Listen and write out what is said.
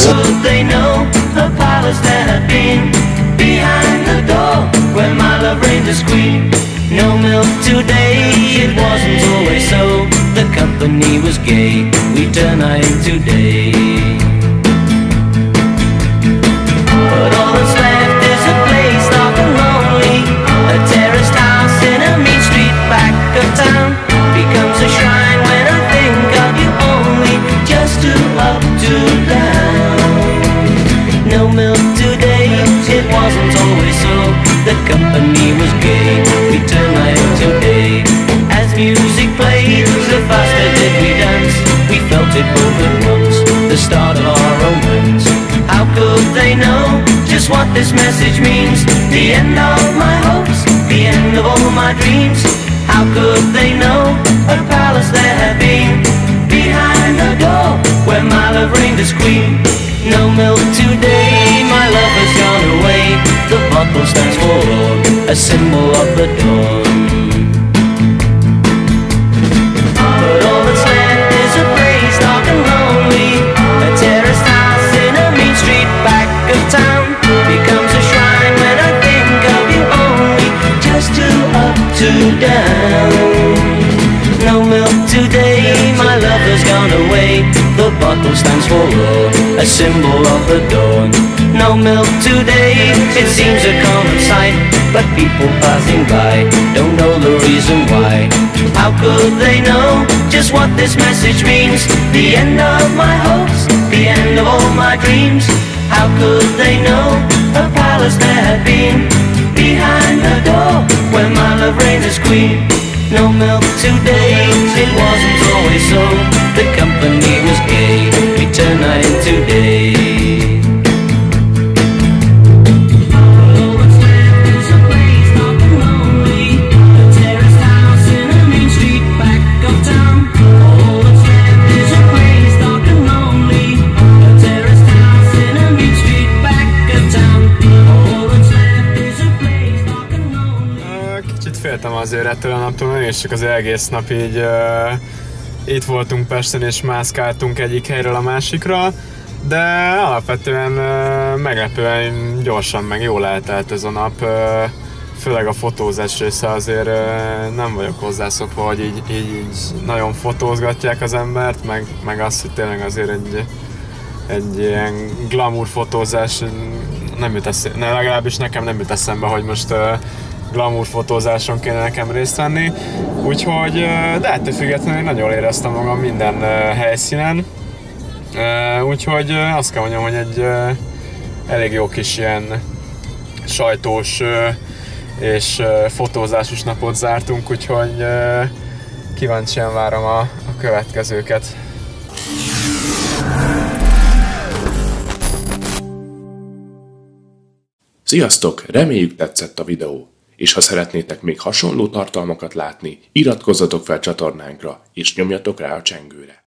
could they know a palace there had been behind the door where my love reigned as queen? No milk today, it wasn't always so. The company was gay, we turn night today. But all that's left is a place dark and lonely. A terraced house in a mean street back of town becomes a shrine when I think of you only. Just two up, two down. No milk today, it wasn't always so. The company was gay, we turn night today. As music played, the faster did we dance. We felt it both at once, the start of our romance. How could they know just what this message means? The end of my hopes, the end of all my dreams. How could they know a palace there had been behind the door where my love reigned as queen? No milk today, my love has gone away. The bottle stands for a symbol of the dawn. But all that's left is a place dark and lonely. A terraced house in a mean street back of town becomes a shrine when I think of you only. Just two up, two down. No milk today, my love has gone away. The bottle stands for a symbol of the dawn. No milk today, it seems a common sight, but people passing by don't know the reason why. How could they know just what this message means? The end of my hopes, the end of all my dreams. How could they know a palace there had been behind the door where my love reigns as queen? No milk today, it wasn't always so. The company was gay, we turn night today. Féltem azért ettől a naptól, mert is csak az egész nap így itt voltunk Pesten és mászkáltunk egyik helyről a másikra, de alapvetően meglepően gyorsan meg jól eltelt ez a nap, főleg a fotózás része azért nem vagyok hozzászokva, hogy így nagyon fotózgatják az embert, meg azt, hogy tényleg azért egy ilyen glamour fotózás nem jut eszembe, legalábbis nekem nem jut eszembe, hogy most glamour fotózáson kéne nekem részt venni, úgyhogy, de ettől függetlenül nagyon éreztem magam minden helyszínen, úgyhogy azt kell mondjam, hogy egy elég jó kis ilyen sajtós és fotózásos napot zártunk, úgyhogy kíváncsian várom a következőket. Sziasztok! Reméljük tetszett a videó, és ha szeretnétek még hasonló tartalmakat látni, iratkozzatok fel csatornánkra, és nyomjatok rá a csengőre.